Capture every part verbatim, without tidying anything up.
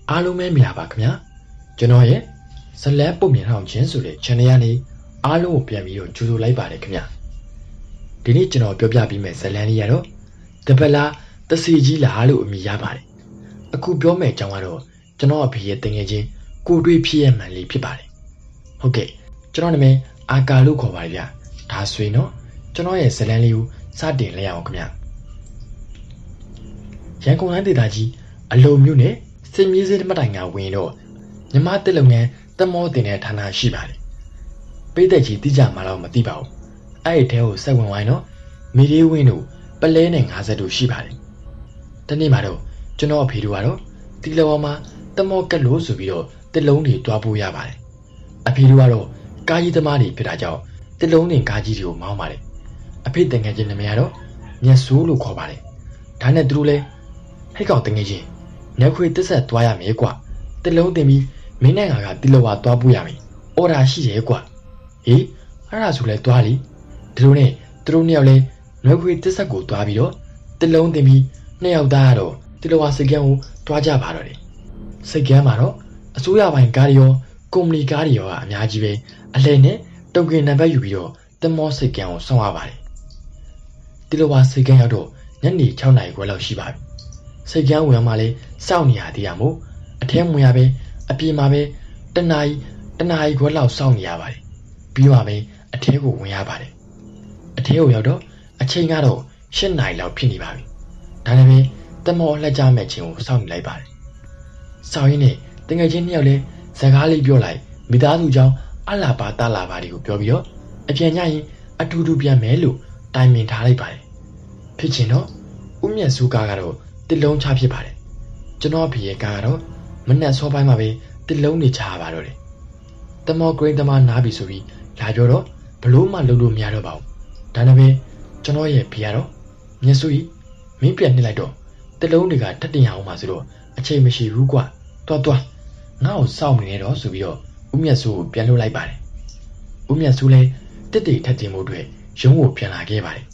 အားလုံးပဲမြင်ပါခင်ဗျာကျွန်တော်ရဲ့ဇလန်းပုံမြင်အောင်ချင်းဆိုတဲ့ channel ကနေအားလုံးကိုပြန်ပြီးတော့ကြိုဆိုလိုက်ပါတယ်ခင်ဗျာဒီနေ့ကျွန်တော်ပြောပြပေးမယ့်ဇလန်းလေးကတော့တပလာတစီကြီးလားလို့အမည်ရပါတယ်အခုပြောမယ့်အကြောင်းကတော့ကျွန်တော်အဖေရဲ့တငယ်ချင်းကိုတွေးဖြစ်ရမှန်လေးဖြစ်ပါတယ်ဟုတ်ကဲ့ကျွန်တော်နာမည်အာကာလို့ခေါ်ပါတယ်ဗျာဒါဆိုရင်တော့ကျွန်တော်ရဲ့ဇလန်းလေးကိုစတင်လိုက်အောင်ခင်ဗျာရန်ကုန်တိုင်းဒေသကြီးအလုံမြို့နယ်စင်မြေးစင်းမတိုင်ကဝင်တော့မြမတက်လုပ်ငန်းတမောတင်တဲ့ဌာနရှိပါတယ်ပိတ်သက်ကြီးတိကျမှတော့မသိပါဘူးအဲ့ဒီထဲကိုစက်ဝင်ဝိုင်းတော့မီဒီဝင်းတို့ပလဲနဲ့၅၀တို့ရှိပါတယ်တနေ့မှာတော့ကျွန်တော်အဖေတို့ကတော့တီလောမှာတမောကက်လို့ဆိုပြီးတော့တစ်လုံးတွေတွားဖို့ရပါတယ်အဖေတို့ကတော့ကားကြီးသမားတွေဖြစ်တာကြောင့်တစ်လုံးတင်ကားကြီးတွေကိုမောင်းပါတယ်အဖေတငယ်ချင်းနာမည်ကတော့မြတ်ဆိုးလို့ခေါ်ပါတယ်ဒါနဲ့သူတို့လဲဟဲ့ကောင်တငယ်ချင်းနောက်ခွေတက်ဆက်သွားရမယ်ကွာတစ်လုံးတင်ပြီးမင်းနဲ့ငါကတီလောဝါသွားဖို့ရမယ်အော်ဒါရှိတယ်ကွာဟေးအဲ့ဒါဆိုလဲသွားလीဒီလိုနဲ့သူတို့နှစ်ယောက်လဲနောက်ခွေတက်ဆက်ကိုသွားပြီးတော့တစ်လုံးတင်ပြီးနှစ်ယောက်သားကတော့တီလောဝါစိတ်ကန်းကိုသွားကြပါတော့တယ်စိတ်ကန်းမှာတော့အစိုးရပိုင်းကားရောကုမ္ပဏီကားတွေရောအများကြီးပဲအလဲနဲ့တုတ်ကင်နံပါတ်ယူပြီးတော့တမောစိတ်ကန်းကိုဆောင်းရပါတယ်တီလောဝါစိတ်ကန်းရောက်တော့ညနေ၆နာရီခွဲလောက်ရှိပါပြီစိတ်ကန်းဝင်မှလည်းစောင့်နေရသေးရမို့အထဲဝင်ရပဲအပြေမှာပဲတနာရီတနာရီခွဲလောက်စောင့်နေရပါတယ်ပြီးမှပဲအထဲကိုဝင်ရပါတယ်အထဲကိုရောက်တော့အချိန်ကတော့၈နာရီလောက်ဖြစ်နေပါပြီဒါနဲ့ပဲတမောလှကြမဲ့ချင်းကိုစောင့်နေလိုက်ပါတယ်စောင့်ရင်းနဲ့တငယ်ချင်းနှစ်ယောက်လဲစကားလေးပြောလိုက်မိသားစုကြောင့်အလာပါတလာပါတွေကိုပြောပြီးတော့အပြန်ညရင်အတူတူပြန်မယ်လို့တိုင်ပင်ထားလိုက်ပါတယ်ဖြစ်ချင်တော့ဦးမြတ်စုကားကတော့တစ်လုံးချဖြစ်ပါတယ်ကျွန်တော်ဖေရဲ့ကားကတော့မနက်စောပိုင်းမှာပဲတစ်လုံးနေချပါတော့တယ်တမောဂရိတ်သမားနားပြီဆိုပြီးလာပြောတော့ဘလို့မှလုံးလို့မရတော့ပါဘူးဒါနဲ့ပဲကျွန်တော်ရဲ့ဖေကတော့မြတ်စုကြီးမင်းပြန်နှိလိုက်တော့တစ်လုံးတွေကထပ်တင်ရအောင်ပါဆိုတော့အချိန်မရှိဘူးကွာတွားတွားငါ့ကိုစောင့်နေနေတော့ဆိုပြီးတော့ဦးမြတ်စုကိုပြန်လွှတ်လိုက်ပါတယ်ဦးမြတ်စုလည်းတစ်တိထပ်တင်မှုအတွက်ရုံးကိုပြန်လာခဲ့ပါတယ်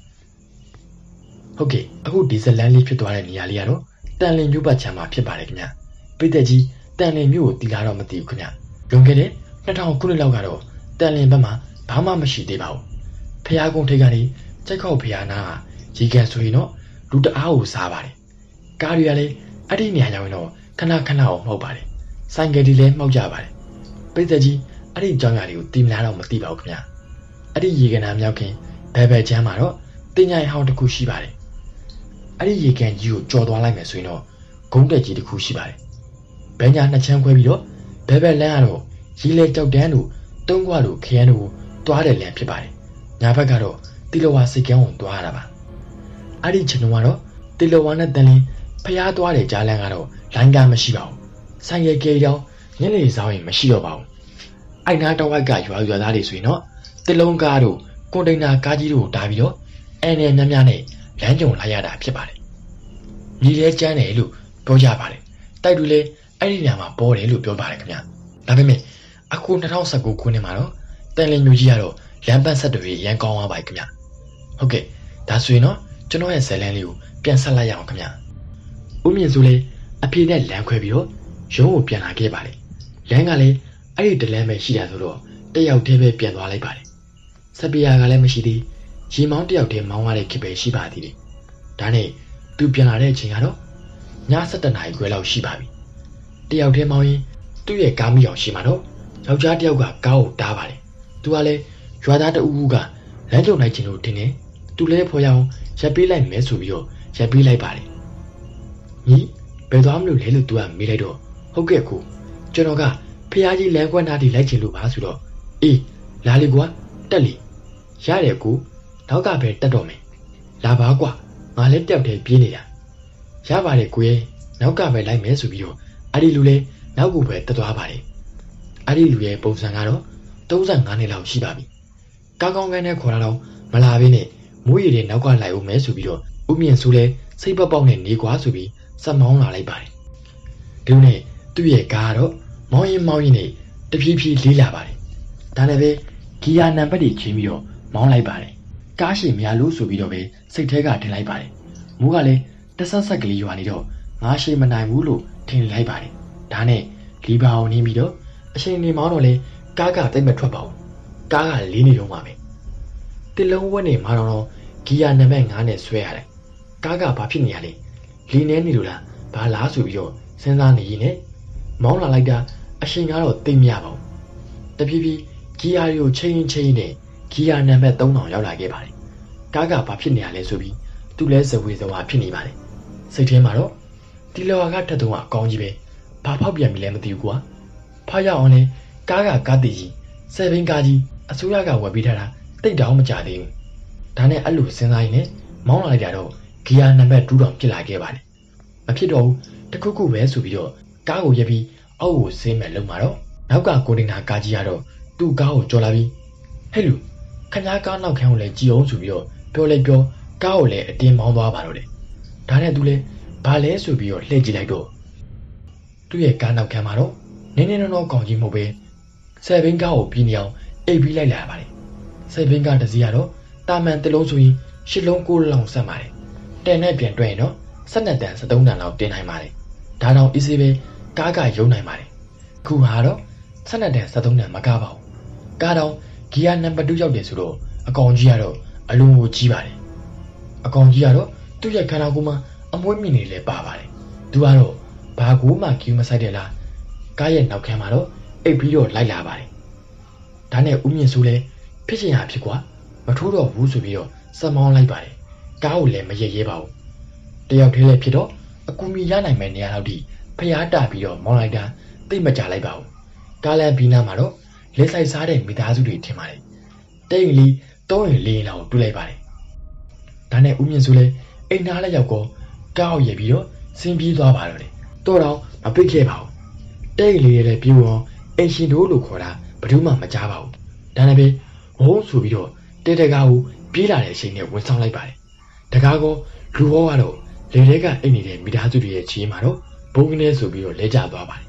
ဟုတ်ကဲ့အခုဒီဇလန်လေးဖြစ်သွားတဲ့နေရာလေးကတော့တန်လင်မြို့ပတ်ချမ်းမှာဖြစ်ပါတယ်ခင်ဗျပိတ်သက်ကြီးတန်လင်မြို့ကိုတီလာတော့မသိဘူးခင်ဗျလွန်ခဲ့တဲ့နှစ်ထောင်ခုနှစ်လောက်ကတော့တန်လင်ဘက်မှာဘာမှမရှိသေးပါဘူးဖျားကုန်းထိပ်ကနေကြိုက်ခောက်ဖျားနာရေကန်ဆိုရင်တော့လူတအားကိုစားပါတယ်ကားတွေကလည်းအဲ့ဒီနေရာရောက်ရင်တော့ခဏခဏအောင်မှောက်ပါတယ်ဆိုင်ကယ်တွေလည်းမှောက်ကြပါတယ်ပိတ်သက်ကြီးအဲ့ဒီကြောင်ရာတွေကိုတီမလားတော့မသိပါဘူးခင်ဗျအဲ့ဒီရေကန်နာမြောက်ခင်ဘယ်ဘယ်ချမ်းမှာတော့တင်ញိုင်ဟောင်းတစ်ခုရှိပါတယ်အဲ့ဒီရေကန်ကြီးကိုကြော်သွားလိုက်မယ်ဆိုရင်တော့ဂုံးတက်ကြီးတစ်ခုရှိပါတယ်ဘဲညာနှစ်ချမ်းခွဲပြီးတော့ဘဲဘက်လမ်းကတော့ရီလေကြောက်တန်းတို့တုံးကွာတို့ခရမ်းတို့တွားတယ်လမ်းဖြစ်ပါတယ်ညာဘက်ကတော့တီလဝါစိတ်ကန်းကိုတွားရတာပါအဲ့ဒီချင်တော့ကတော့တီလဝါနဲ့တန်လင်းဖျားတွားတဲ့ကြားလမ်းကတော့လိုင်းကားမရှိပါဘူးဆိုင်ရယ်ကေတောင်ညနေဆောင်ရင်မရှိတော့ပါဘူးအိုက်နားတောင်ဝိုက်ကရွာရွာသားတွေဆိုရင်တော့တစ်လုံးကားတို့ကွန်တိန်နာကားကြီးတို့တားပြီးတော့အဲနဲ့များများနဲ့လမ်းကြုံလာရတာဖြစ်ပါတယ်မြေလဲကျန်းတယ်လို့ပြောကြပါတယ်တိုက်တူလဲအဲ့ဒီနေရာမှာပေါ်တယ်လို့ပြောပါတယ်ခင်ဗျဒါပေမဲ့အခု၂၀၁၉ခုနှစ်မှာတော့တန်လင်းမျိုးကြီးကတော့လမ်းပတ်ဆက်တွေရန်ကောင်းသွားပါပြီခင်ဗျဟုတ်ကဲ့ဒါဆိုရင်တော့ကျွန်တော်ရဲ့ဇလန်းလေးကိုပြန်ဆက်လိုက်ရအောင်ခင်ဗျဦးမြင့်စုလဲအဖေနဲ့လမ်းခွဲပြီးတော့ရုံးကိုပြန်လာခဲ့ပါတယ်လမ်းကလည်းအဲ့ဒီတလမ်းပဲရှိတာဆိုတော့တယောက်တည်းပဲပြန်သွားလိုက်ပါတယ်စပီယာကလည်းမရှိသေးရီမောင်းတယောက်တည်းမောင်းရတဲ့ခေတ်ပဲရှိပါသေးတယ်ဒါနဲ့သူပြန်လာတဲ့အချိန်ကတော့ည၁၁နာရီခွဲလောက်ရှိပါပြီတယောက်တည်းမောင်းရင်သူ့ရဲ့ကားမီးအောင်ရှိမှာတော့ယောက်ျားတယောက်ကကားကိုတားပါတယ်သူကလည်းရွာသားတအူးဦးကလမ်းကြုံလိုက်ခြင်းလို့ထင်တယ်သူလည်းဖော်ရအောင်ရပ်ပေးလိုက်မယ်ဆိုပြီးတော့ရပ်ပေးလိုက်ပါတယ်ညီဘယ်သွားမလို့လဲလို့သူကမေးလိုက်တော့ဟုတ်ကဲ့ကိုကျွန်တော်ကဖះကြီးလမ်းကွက်နားထိလိုက်ချင်လို့ပါဆိုတော့အေးလာလေကွာတက်လေရတယ်ကိုနောက်ကပဲတက်တော့မယ်လာပါကွာငါလည်းတယောက်တည်းပြေးနေတာရပါတယ်ကိုရဲ့နောက်ကပဲလိုက်မယ်ဆိုပြီးတော့အဲ့ဒီလူလည်းနောက်ကိုပဲတက်သွားပါတယ်အဲ့ဒီလူရဲ့ပုံစံကတော့၃၅နှစ်လောက်ရှိပါပြီကောင်းကောင်းကန်းနဲ့ခေါ်လာတော့မလာဘဲနဲ့မိုးရီတွေနောက်ကလိုက်ဦးမယ်ဆိုပြီးတော့ဦးမြင့်စုလည်းစိတ်ပပေါက်နဲ့နေကွာဆိုပြီးစက်မောင်းလာလိုက်ပါတယ်ဒီလိုနဲ့သူ့ရဲ့ကားကတော့မောင်းရင်မောင်းရင်နဲ့တဖြည်းဖြည်းလေးလာပါတယ်ဒါနဲ့ပဲဂီယာနံပါတ်တွေချင်းပြီးတော့မောင်းလိုက်ပါတယ်ကားရှိမရလို့ဆိုပြီးတော့ပဲစိတ်ထဲကထင်လိုက်ပါတယ်မိုးကလည်းတဆတ်ဆက်ကလေးရွာနေတော့ငါရှိမနိုင်ဘူးလို့ထင်လိုက်ပါတယ်ဒါနဲ့လီဘာအောင်နင်းပြီးတော့အချိန်နေမောင်းတော့လေကားကတိတ်မထွက်ပါဘူးကားကလေးနေတော့မှပဲတစ်လုံးဝက်နေမှာတော့ဂီယာနံပါတ်၅နဲ့ဆွဲရတယ်ကားကဘာဖြစ်နေရလဲလီနေနေလို့လားဘာလားဆိုပြီးတော့စဉ်းစားနေရင်နဲ့မောင်းလာလိုက်တာအချိန်ကတော့တိတ်မရပါဘူးတဖြည်းဖြည်းဂီယာတွေကိုချိန်ချိန်နဲ့ဂီယာနံပါတ်၃ထောင်ရောက်လာခဲ့ပါတယ်ကားကဘာဖြစ်နေရလဲဆိုပြီးသူလဲဇဝေဇဝါဖြစ်နေပါတယ်စိတ်ထဲမှာတော့ဒီလောကထက်တော့အကောင်းကြီးပဲဘာဖောက်ပြန်ပြီလဲမသိဘူးကွာဖားရအောင်လဲကားကကားတည်ကြီးဆယ်ဘင်းကားကြီးအစိုးရကဝယ်ပေးထားတာတိတ်တောင်မကြသေးဘူးဒါနဲ့အဲ့လိုစဉ်းစားရင်းနဲ့မောင်းလာလိုက်တာတော့ဂီယာနံပါတ်၂ထောင်ဖြစ်လာခဲ့ပါတယ်မဖြစ်တော့ဘူးတခုခုပဲဆိုပြီးတော့ကားကိုရက်ပြီးအောက်ကိုဆင်းမဲ့လုံမှာတော့နောက်ကကိုတင်နာကားကြီးကတော့သူ့ကားကိုကြော်လာပြီးဟဲ့လူခဏကားနောက်ခန်းကိုလည်းကြည်အောင်ဆိုပြီးတော့ပြောလိုက်ပြောကားကိုလည်းအတင်းမောင်းသွားပါတော့တယ်ဒါနဲ့သူလည်းဘာလဲဆိုပြီးတော့လှည့်ကြည့်လိုက်တော့သူ့ရဲ့ကားနောက်ခန်းမှာတော့နင်းနေတော့ကောင်းကြီးမဟုတ်ပဲဆယ်ဘင်းကားကိုပြီးနေအောင်အိပ်ပြီးလိုက်လာရပါတယ်ဆယ်ဘင်းကားတစ်စီးကတော့တာမန်တစ်လုံးဆိုရင်ရှစ်လုံးကိုးလုံးဆက်ပါတယ်တဲနဲ့ပြန်တွဲရင်တော့ဆက်နှစ်တန်စက်သုံးတန်လောက်တင်နိုင်ပါတယ်ဒါတော့အစ်စေးပဲကားကယုံနိုင်ပါတယ်ခုဟာတော့ဆက်နှစ်တန်စက်သုံးတန်မကားပါဘူးကားတော့ဂီယာနံပါတ်၂ရောက်တယ်ဆိုတော့အကောင်ကြီးကတော့အလုံးကိုကြီးပါတယ်အကောင်ကြီးကတော့သူ့ရဲ့ခန္ဓာကိုယ်မှာအမွှေးမြင့်နေလဲပါပါတယ်သူကတော့ဘာကိုမှကျူးမဆိုင်တယ်လားကားရဲ့နောက်ခန်းမှာတော့အိပ်ပြီးတော့လိုက်လာပါတယ်ဒါနဲ့ဦးမြင့်စိုးလဲဖြစ်ချင်ရဖြစ်ကွာမထိုးတော့ဘူးဆိုပြီးတော့စက်မောင်းလိုက်ပါတယ်ကားကိုလည်းမရရဲပါဘူးတယောက်တည်းလည်းဖြစ်တော့အကူမီရနိုင်မဲ့နေရာလောက်ထိဖျားတာပြီးတော့မောင်းလိုက်တာသိမကြလိုက်ပါဘူးကားလမ်းဘီနာမှာတော့လက်ဆိုင်စားတဲ့မိသားစုတွေထင်ပါတယ်တိတ်လီသုံးရင်လေးရင်လောက်တွေ့လိုက်ပါတယ်ဒါနဲ့ဦးမြင့်စိုးလဲအိမ်သားလက်ရောက်ကောကားကိုရပြီးတော့ဆင်းပြေးသွားပါတော့တယ်တော့တော့မပိတ်ခဲ့ပါဘူးတိတ်လေးရဲ့ပြေးအောင်အင်ရှင်တို့လို့ခေါ်တာဘယ်သူမှမကြားပါဘူးဒါနဲ့ပဲဝုန်းဆိုပြီးတော့တဲတကားကိုပြေးလာတဲ့အချိန်နဲ့ဝင်ဆောင်လိုက်ပါတယ်တကားကောလူဟောကတော့လေထဲကအိတ်နေတဲ့မိသားစုတွေရဲ့ခြေမှာတော့ဘုံကနေဆိုပြီးတော့လဲကျသွားပါတယ်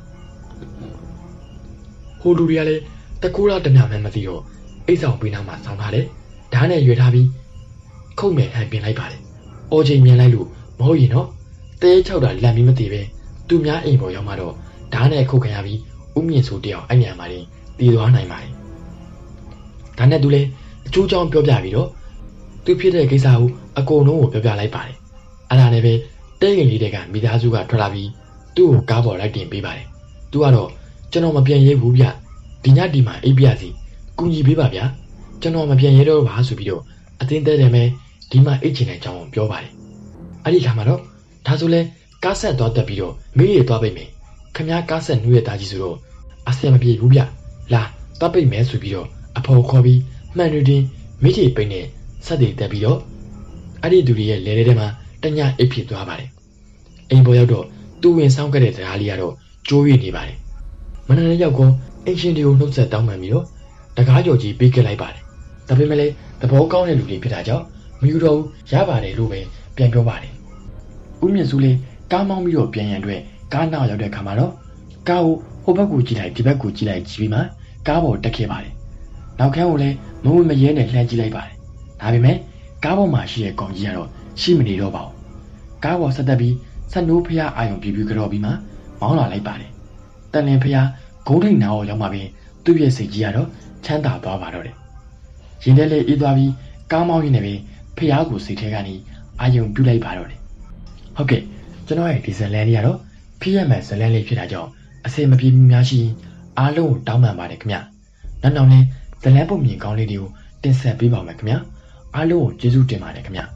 ဟိုလူတွေကလည်းတကူလာတမျှမှမသိတော့အိတ်ဆောင်ပေးနာမှာဆောင်းထားတယ်ဓာတ်နဲ့ရွေထားပြီးခုတ်မဲ့ဟန်ပြင်လိုက်ပါတယ်အော်ချိန်မြင်လိုက်လို့မဟုတ်ရင်တော့တဲချောက်တာလန့်ပြီးမသိပဲသူများအိမ်ပေါ်ရောက်မှတော့ဓာတ်နဲ့ခုတ်ခံရပြီးဥမြင့်ဆိုတယောက်အဲ့ညမှာတင်တည်သွားနိုင်ပါတယ်ဒါနဲ့သူလည်းအကျိုးကြောင့်ပြောပြပြီးတော့သူဖြစ်တဲ့ကိစ္စကိုအကုန်လုံးကိုပြောပြလိုက်ပါတယ်အဲ့ဒါနဲ့ပဲတဲရင်လေးတွေကမိသားစုကထွက်လာပြီးသူ့ကိုကားပေါ်လိုက်တင်ပေးပါတယ်သူကတော့ကျွန်တော်မပြန်ရဲဘူးဗျဒီညဒီမှာအိပ်ပြစီကူညီပေးပါဗျာကျွန်တော်မပြန်ရဲတော့ပါဆိုပြီးတော့အတင်းတဲတယ်မဲဒီမှာအိတ်ချင်တဲ့အကြောင်းကိုပြောပါတယ်အဲ့ဒီခါမှာတော့ဒါဆိုလဲကားဆက်သွားတက်ပြီးတော့မေးရသွားပိတ်မယ်ခမ ्या ကားဆက်နှွေးရတာကြီးဆိုတော့အဆင်မပြေဘူးဗျလာသွားပိတ်မယ်ဆိုပြီးတော့အဖော်ခေါ်ပြီးမှန်တွေတင်မိချေပိတ်နဲ့ဆက်တွေတက်ပြီးတော့အဲ့ဒီသူတွေရဲ့လဲလဲထဲမှာတညအိပ်ဖြစ်သွားပါတယ်အိမ်ပေါ်ရောက်တော့သူ့ဝင်ဆောင်ခဲ့တဲ့တရားလေးကတော့ကျိုးရနေပါတယ်မနက်နေ့ရောက်ကောအင်ရှင်တွေကိုနှုတ်ဆက်တောင်းပန်ပြီးတော့တကားကြော်ကြီးပေးခဲ့လိုက်ပါတယ်ဒါပေမဲ့လည်းသဘောကောင်းတဲ့လူတွေဖြစ်တာကြောင့်မယူတော့ဘူးရပါတယ်လို့ပဲပြန်ပြောပါတယ်ဦးမြင့်စုလေးကားမောင်းပြီးတော့ပြန်ရန်အတွက်ကားနောက်ရောက်တဲ့ခါမှာတော့ကားကိုဟိုဘက်ကိုကြည့်လိုက်ဒီဘက်ကိုကြည့်လိုက်ကြည့်ပြီးမှကားပေါ်တက်ခဲ့ပါတယ်နောက်ခန်းကိုလည်းမဝင်မရဲနဲ့လှမ်းကြည့်လိုက်ပါတယ်ဒါပေမဲ့ကားပေါ်မှာရှိတဲ့ကောင်ကြီးကတော့ရှိမနေတော့ပါဘူးကားပေါ်ဆက်တက်ပြီးဆက်နိုးဖျားအာယုံပြပြကြော်ပြီးမှမောင်းလာလိုက်ပါတယ်တန်လင်ဖျားဂုံးထိန်နာကိုရောက်မှပဲသူ့ရဲ့စိတ်ကြီးကတော့ချမ်းသာသွားပါတော့တယ်ရင်ထဲလေးအေးသွားပြီးကားမောင်းရင်းနဲ့ပဲဖျားကိုစိတ်ထဲကနေအာယုံပြုတ်လိုက်ပါတော့တယ်ဟုတ်ကဲ့ကျွန်တော်ရဲ့ဒီဇလန်လေးကတော့ဖြစ်ရမယ်ဇလန်လေးဖြစ်တာကြောင့်အစင်မပြေမှုများရှိအားလုံးကိုတောင်းပန်ပါတယ်ခင်ဗျနောက်နောက်နဲ့ဇလန်ပုံမြင်ကောင်းလေးတွေကိုတင်ဆက်ပေးပါမယ်ခင်ဗျအားလုံးကိုကျေးဇူးတင်ပါတယ်ခင်ဗျ